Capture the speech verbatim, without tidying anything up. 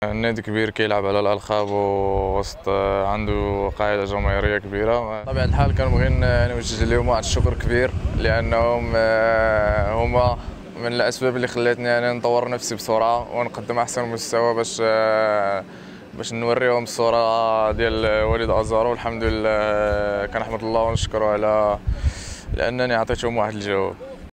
نادي كبير كيلعب على الألقاب ووسط عنده قاعدة جماهيرية كبيرة. بطبيعة الحال كنبغي نوجه لهم واحد الشكر كبير لأنهم آه، هما من الأسباب اللي خلاتني أنا نطور نفسي بسرعة ونقدم أحسن مستوى باش آه، باش نوريهم الصورة ديال وليد أزارو. والحمد لله كنحمد الله ونشكره على لأنني عطيتهم واحد الجواب.